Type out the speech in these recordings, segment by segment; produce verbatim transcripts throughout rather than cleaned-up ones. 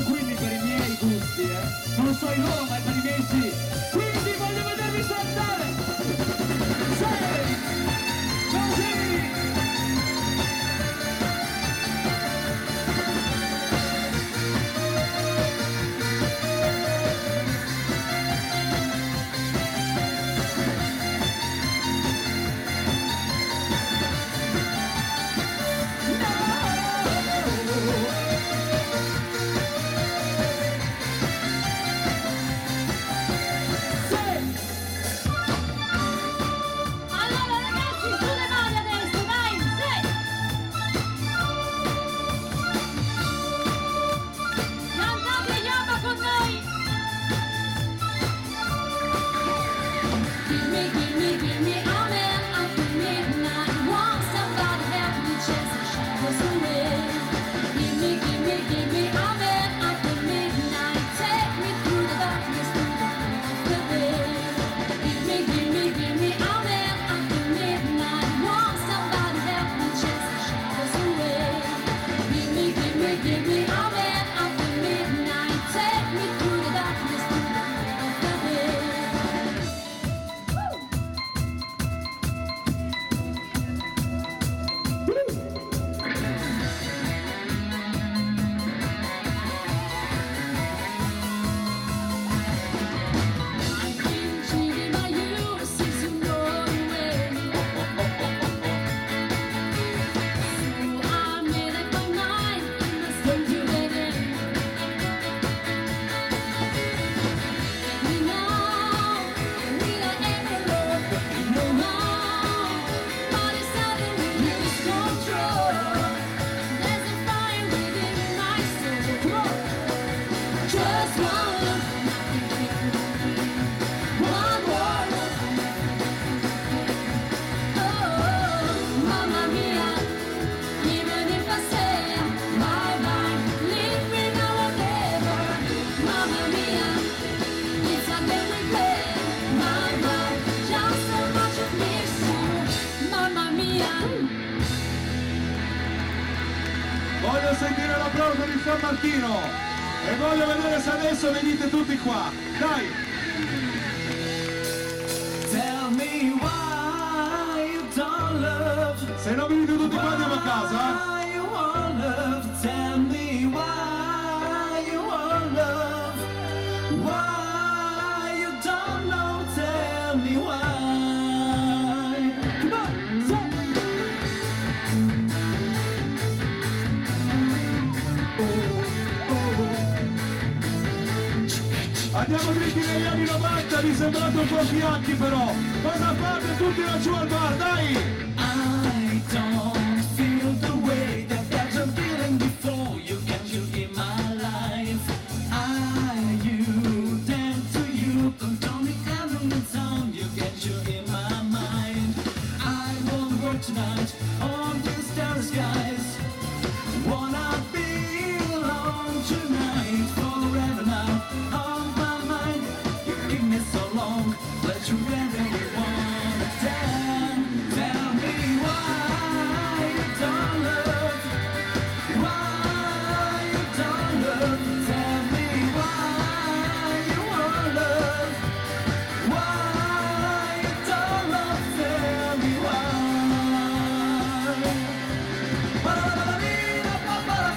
tranquilli per i miei gusti, eh. Non so i loro, ma per i miei sì. Quindi voglio vedervi saltare. Sei, così. Voglio sentire l'applauso di San Martino e voglio vedere se adesso venite tutti qua. Dai! Tell me why you don't love. Se non venite tutti qua andiamo a casa. Why you want love? Tell me why you want love. Why you don't know? Tell me why. Come on, say. Andiamo dritti negli anni novanta, vi sembrate un po' bianchi però. Cosa fate tutti laggiù al bar, dai! I don't feel the way that that I'm feeling before you came to in my life. I, you, then to you, don't tell me every time you get you in my mind. I won't work tonight on these starry skies. Wanna be alone tonight forever now. On my mind, you give me so long, let you really wanna tell, tell me why you don't love, why you don't love, tell me why you want love, why you don't love, tell me why.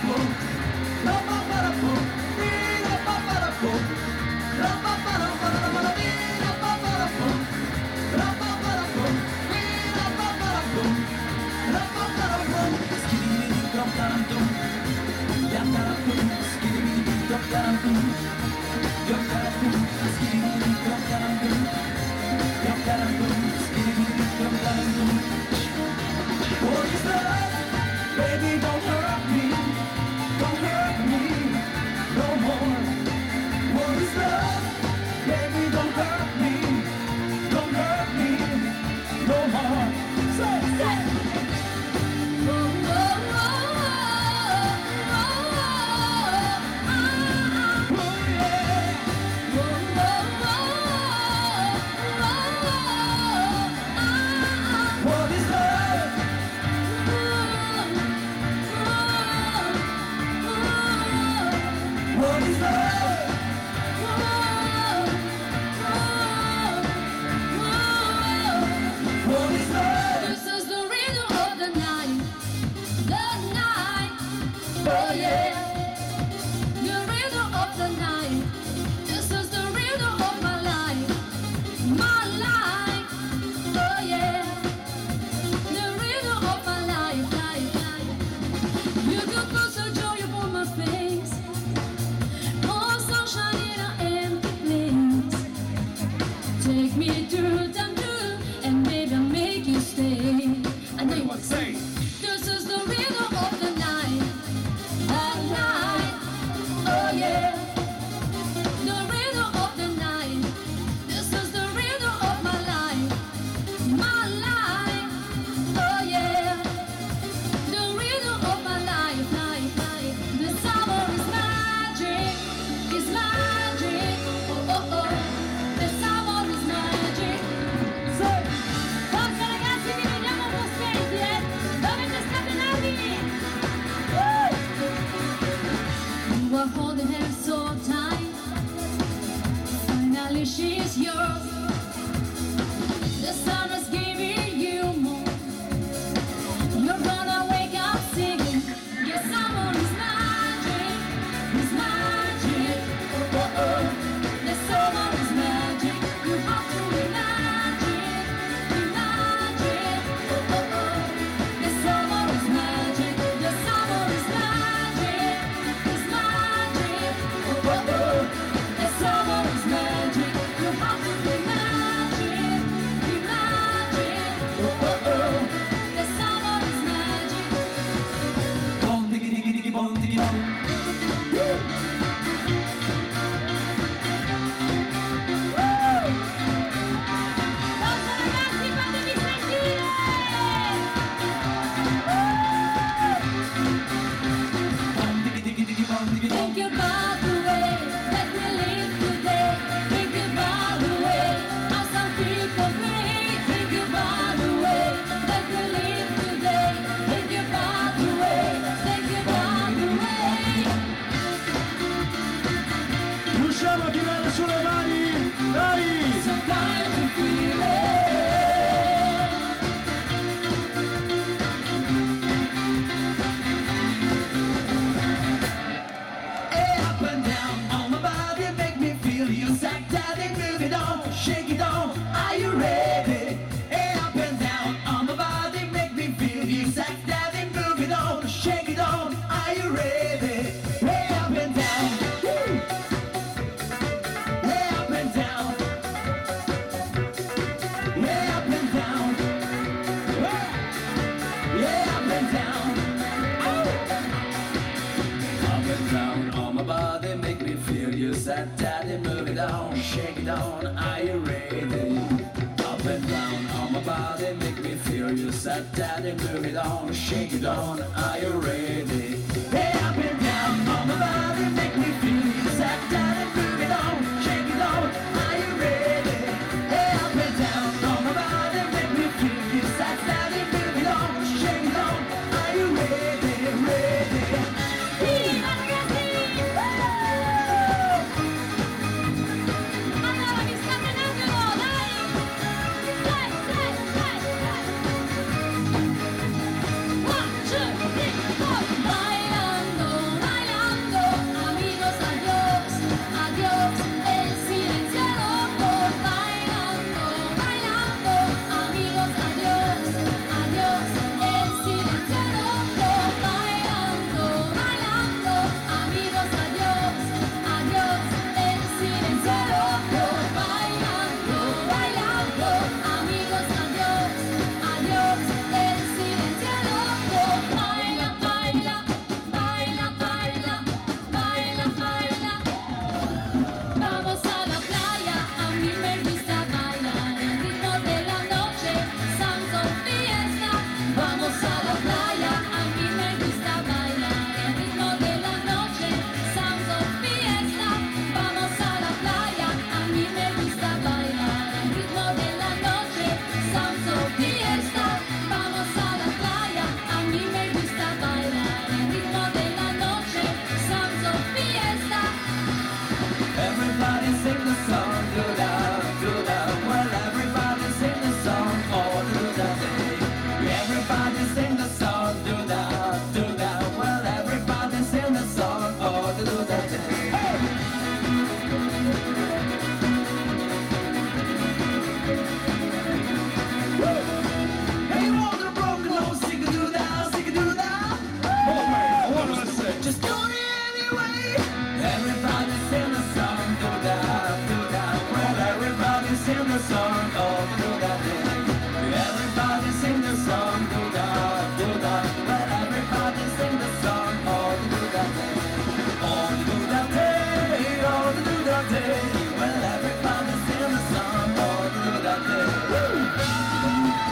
down, are you ready? Up and down on my body, make me feel you said that and move it on, shake it on, are you ready? Hey, up and down on my body, make me feel you said that and move it on, shake it on, are you ready? Hey, up and down on my body, make me feel you said that and move it on, shake it on, are you ready? Ready? Viva ragazzi! Allora mi state un attimo, dai! Dai, dai, dai, dai! One, two, three, four! Bailando, bailando, amigos, adiós, adiós, el silencio loco. Bailando, bailando, amigos, adiós, adiós, el silencio loco. Bailando, bailando, amigos, adiós, adiós, el silencio loco. Bailando, bailando, amigos, adiós, adiós, el silencio loco. Baila, baila, baila, baila, baila, baila. Vamos a la playa, a mí me gusta bailar el ritmo de la noche, santo fiesta. Vamos a la playa, a mí me gusta bailar el ritmo de la noche, santo fiesta. Vamos a la playa, a mí me gusta bailar el ritmo de la noche, santo fiesta. Vamos a la playa, a mí me gusta bailar el ritmo de la noche, santo fiesta. Everybody sing the song, do that, do that. Well, everybody sing the song all through the day. Everybody sing the song, do that, do that. Well, everybody sing the song all through the day. Hey! Woo! Hey, all the broken hoes, sing a do that, sing a do that. Come on, what do I say? Just do it anyway. Everybody sing the song, do that, do that. Well, everybody sing the song all through that day. Everybody sing the song, do that, do that. Well, everybody sing the song all through that day. All through that day, all through that day. Well, everybody sing the song all through that day. Woo!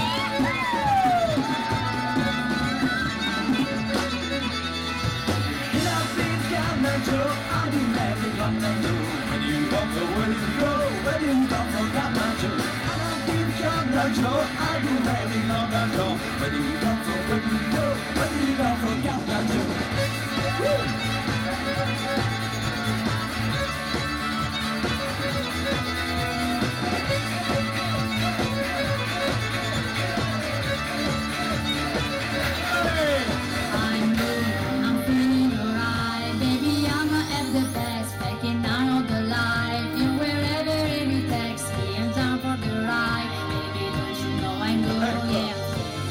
I'll be having on the loop. When you don't know where you go, when you don't forget my joke. I'll be on the show, I'll be having on the show. When you don't know where you go, when you don't forget my joke. Woo! I'm good, I'm feeling alright. Baby, I'ma have the best. Packing out all the life. And wherever any taxi, I'm down for the ride. Baby, don't you know I'm good? Yeah.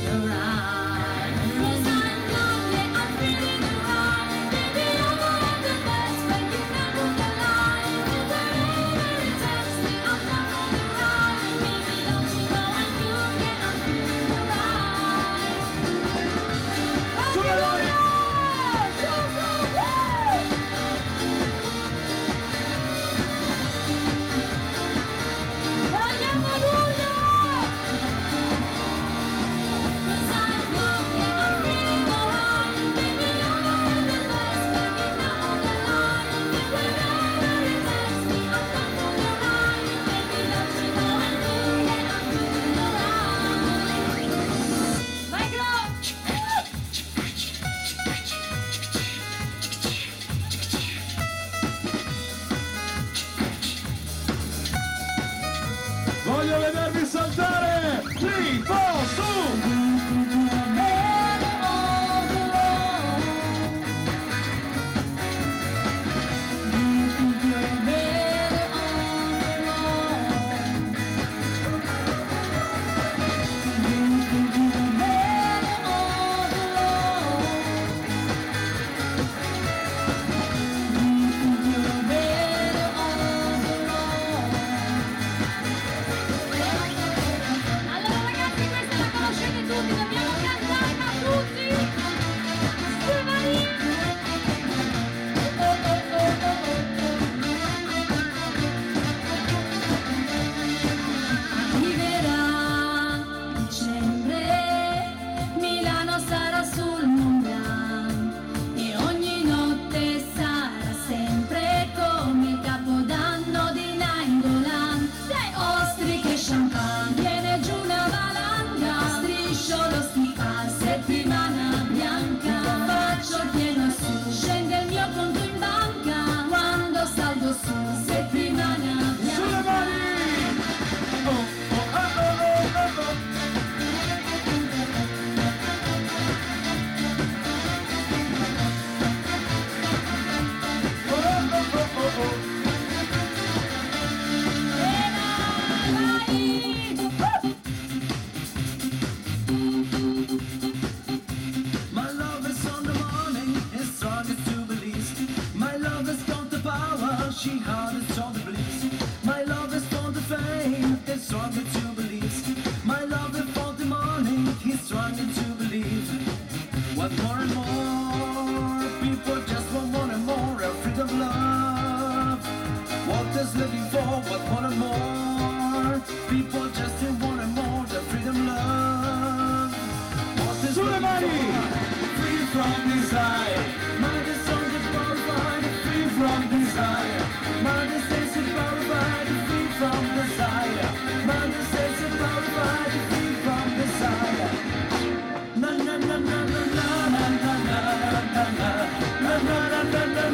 want me to believe. What more and more, people just want more and more, a freedom of love. What is living for, what more and more, people just want more and more, the freedom of love. What is living for, free from desire, mind is on the purified, free from desire, mind is purified, free from desire, mind is purified, free from desire. Na na na na na na na na na na na na na na na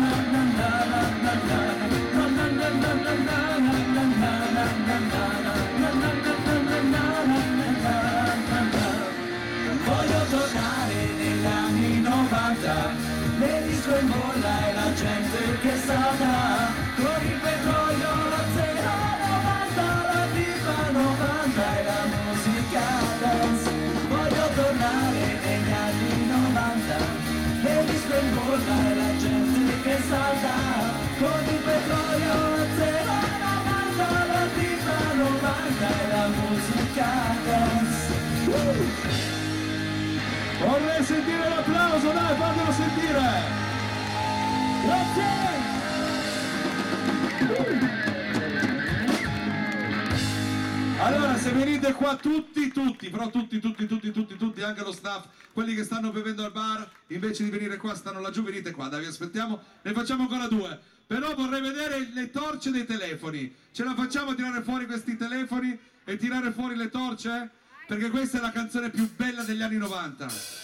voglio tornare negli anni novanta, le disco in bolla e la gente che salta, con il petrolio, la zero novanta, la diva novanta e la musica dance. Voglio tornare negli anni novanta, le disco in bolla e la gente che salta, con il petrolio, la zero novanta, la diva novanta e la musica dance. Uh! Vorrei sentire l'applauso, dai, fatelo sentire! Grazie! Allora, se venite qua tutti, tutti, però tutti, tutti, tutti, tutti, tutti, anche lo staff, quelli che stanno bevendo al bar, invece di venire qua stanno laggiù, venite qua, dai, vi aspettiamo, ne facciamo ancora due. Però vorrei vedere le torce dei telefoni. Ce la facciamo a tirare fuori questi telefoni e tirare fuori le torce? Perché questa è la canzone più bella degli anni novanta.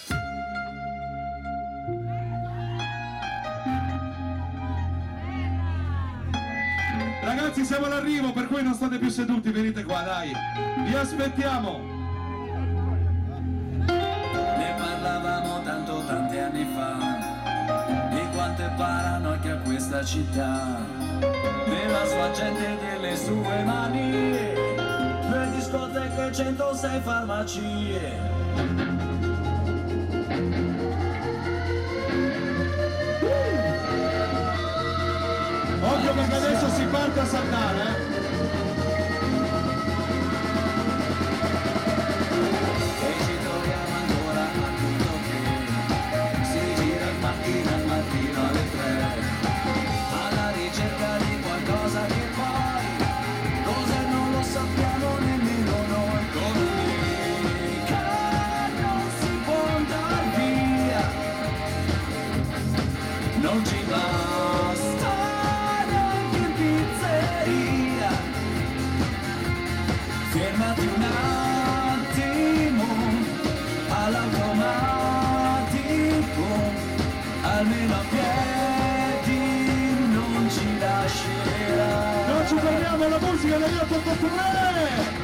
Ragazzi, siamo all'arrivo, per cui non state più seduti, venite qua, dai. Vi aspettiamo. Ne parlavamo tanto tanti anni fa, di quanto è paranoia questa città, della sua gente e delle sue manie, due discoteche, centosei farmacie. Occhio perché adesso si parte a saltare, eh? E ci troviamo ancora a tutto che si gira il mattino al mattino alle tre, alla ricerca di qualcosa che poi cos'è non lo sappiamo nemmeno noi, come lì che non si può andare via, non ci basta neanche in pizzeria, fermati un attimo all'automatico, almeno a piedi non ci lascerà. Non ci fermiamo, la musica degli otto otto tre!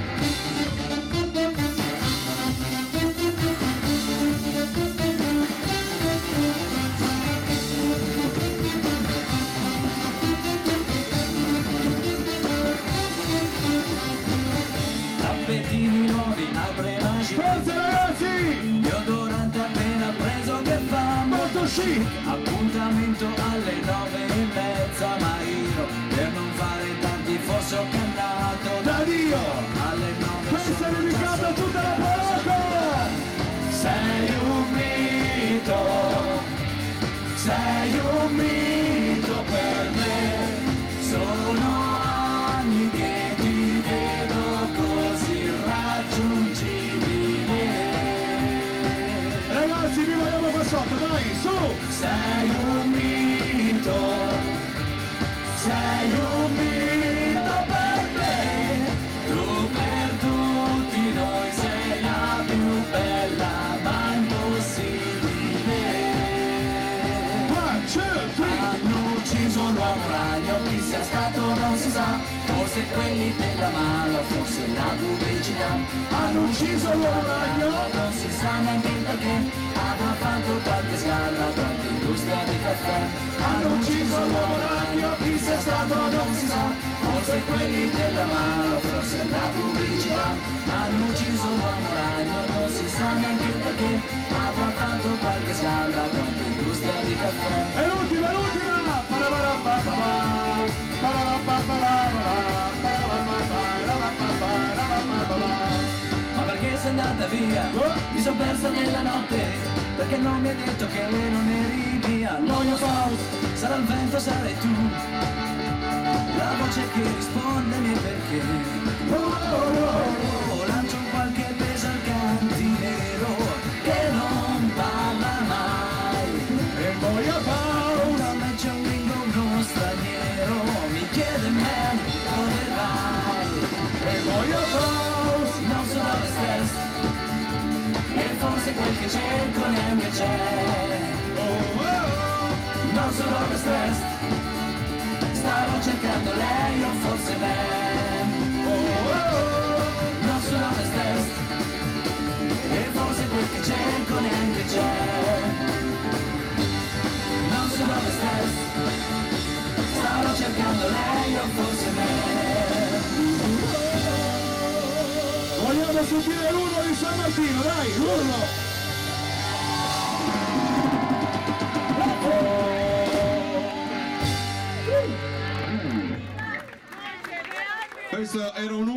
Tappetini nuovi, aprenaggi, Forza ragazzi! deodorante appena preso che fa Molto chic! appuntamento alle nove e mezza, ma io per non fare tanti forse ho cantato Da Dio! alle nove. Questa è dedicata a tutta la parrocchia! Sei un mito, sei un mito per me, sono anni che ti vedo così raggiungibile. Ragazzi, vi vogliamo qua sotto, dai, su! Sei un mito, sei un mito per me, tu per tutti noi sei la più bella ma impossibile. One, two, three! Hanno ucciso l'uomo ragno, chi sia stato non si sa, forse quelli della mala, forse la pubblicità. Hanno ucciso l'uomo ragno, non si sa neanche perché, avrà fatto qualche scala, qualche industria di caffè. Hanno ucciso l'uomo ragno, chi sia stato non si sa, forse quelli della mala, forse la pubblicità. Hanno ucciso l'uomo ragno, non si sa neanche perché, avrà fatto qualche scala, qualche industria di caffè. E l'ultima, l'ultima! Ma perché sei andata via, mi son persa nella notte, perché non mi hai detto che non eri via. Noia Faust, sarà il vento, sarai tu, la voce che risponde mi perché. Oh, oh, oh, oh, lancio qualche peso al cantinero che non parla mai. E Noia Faust, Da me c'è un gringo, uno straniero, mi chiede man, dove vai? e Noia Faust, Non so dove stai, e forse quel che cerco neanche c'è. oh, oh, oh. Non so dove stai, stavo cercando lei o forse me. Non so dove stai, e forse quel che cerco neanche c'è. Non so dove stai, stavo cercando lei o forse me. Vogliamo sentire l'urlo di San Martino, dai, l'urlo! Questo era un